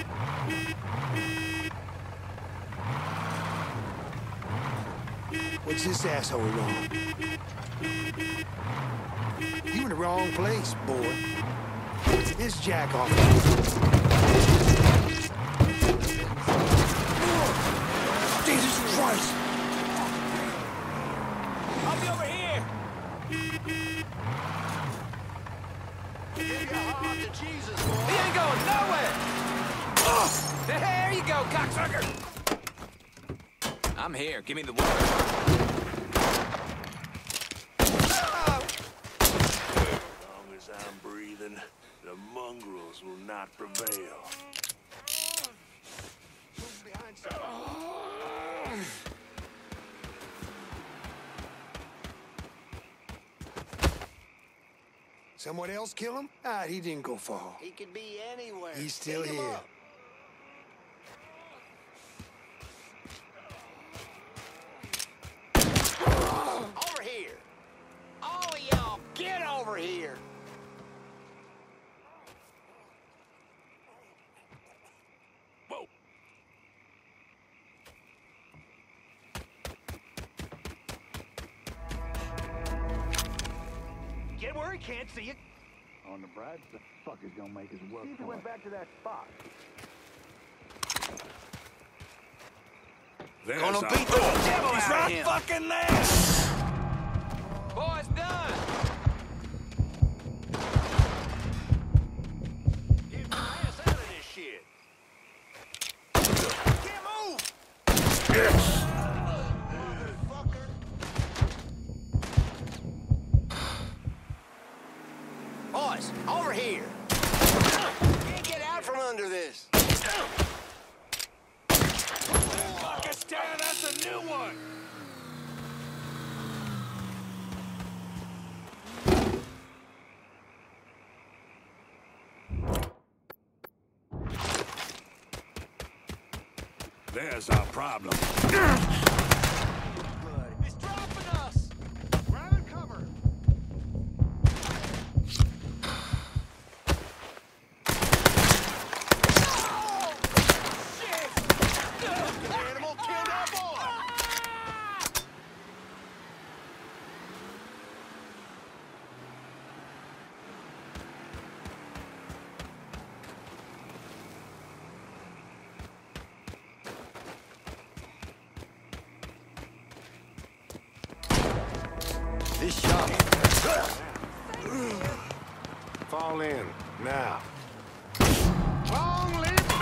What's this asshole wrong? You in the wrong place, boy. This jack off. Jesus Christ! I'll be over here! Give your heart to Jesus, boy. He ain't going nowhere! There you go, cocksucker! I'm here. Give me the water. As long as I'm breathing, the mongrels will not prevail. Someone else kill him? Ah, he didn't go far. He could be anywhere. He's still Pick him here. up. Over here. All of y'all, get over here. Whoa! Get where he can't see you. On the bright, the fuck is gonna make his work? See if he went back to that spot. There's Gonna a beat the devil He's out of right him. fucking there! Boys, done! Get your ass out of this shit. Can't move. Motherfucker. Boys, over here. Can't get out from under this. Pakistan, that's a new one! There's our problem. It's dropping us. Grab and cover. Oh, shit! The animal killed our boy. This shot. Fall in, now. Long live